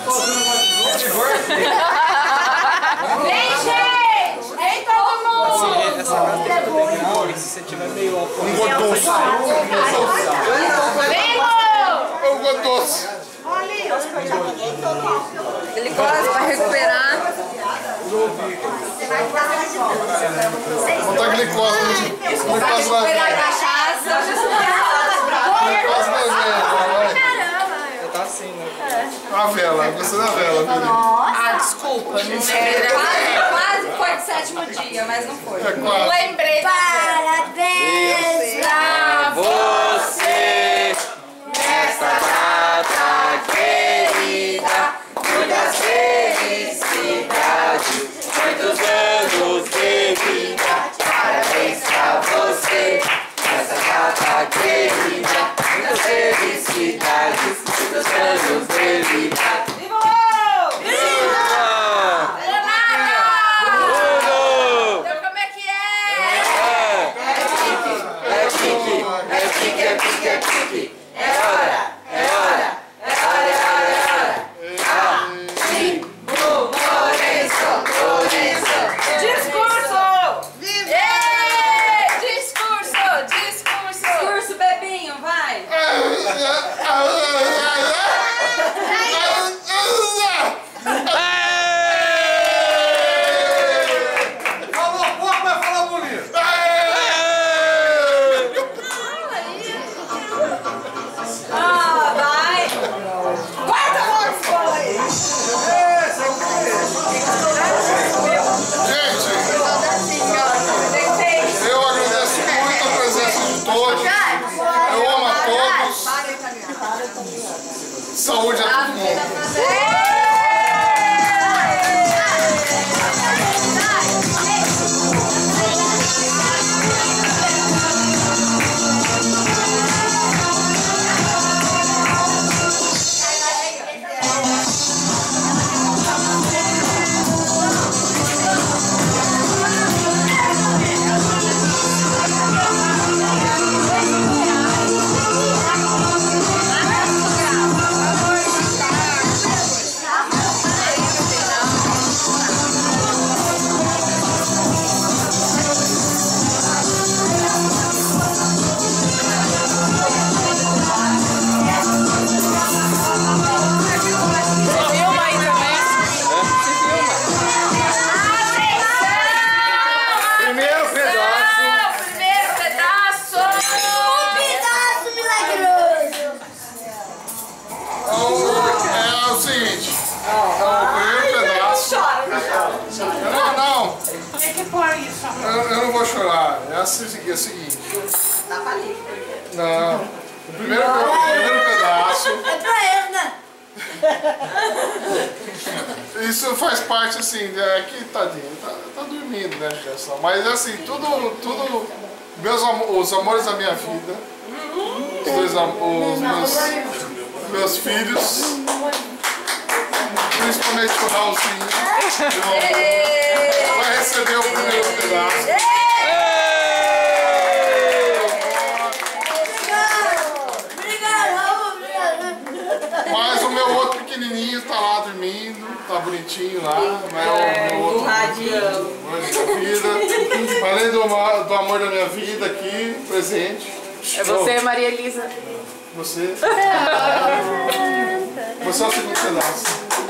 Vem, gente! Vem todo mundo! Essa casa tem que ter legal, se você tiver meio ao Um gostoso. Vem, Lu! Um gostoso. Glicose para recuperar. Botar glicose no glicose na Recuperar a veia. cachaça. Glicose na veia. Você tá assim, né? A vela, gostei da vela, Miri. Ah, desculpa. Não sei. Quase foi de sétimo dia, mas não foi. É quase. Lembrei. Parabéns pra Você, nesta data querida, muitas felicidades, muitos anos de vida. Parabéns pra você, nesta data querida, muitas felicidades, muitos anos de vida. Viva! Então como é que é? É pique, é pique, é pique, é pique. É hora, é hora, é hora, é hora, é hora. Lourenço, Lourenço. Discurso! Discurso! Discurso! Discurso, bebinho, vai. Falou pouco, vai falar bonito. Ah, vai. Quarta voz, foi! Gente, eu agradeço muito a presença de todos. Eu amo a todos. Saúde a todo mundo. Primeiro pedaço. Primeiro pedaço! É o seguinte. O primeiro pedaço. Não. Eu não vou chorar. É o seguinte. Não. O primeiro pedaço. É pra ele, né? Isso faz parte assim, que tadinho, tá dormindo, né, Gerson? Mas assim, os amores da minha vida, meus filhos, principalmente o Raulzinho, vai receber o primeiro pedaço. Mas o meu outro pequenininho tá lá dormindo, tá bonitinho lá, não é o meu outro amor da minha vida. Além do amor da minha vida aqui, presente. É você, Maria Elisa. Você. Você é o segundo pedaço.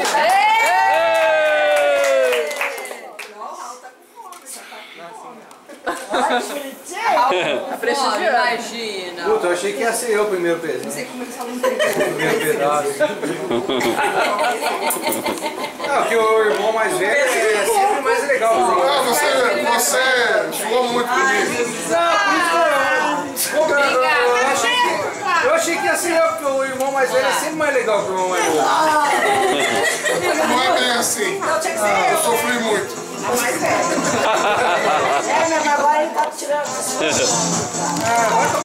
Imagina. Puta, eu achei que ia ser eu o primeiro pedaço. Não sei como eles falam primeiro pedaço. Não, porque o irmão mais velho é sempre mais legal. Ah, você jogou muito comigo. Eu achei que ia ser eu, porque o irmão mais velho é sempre mais legal que o irmão mais novo. Não é bem assim. Eu sofri muito. É, mas agora ele tá tirando.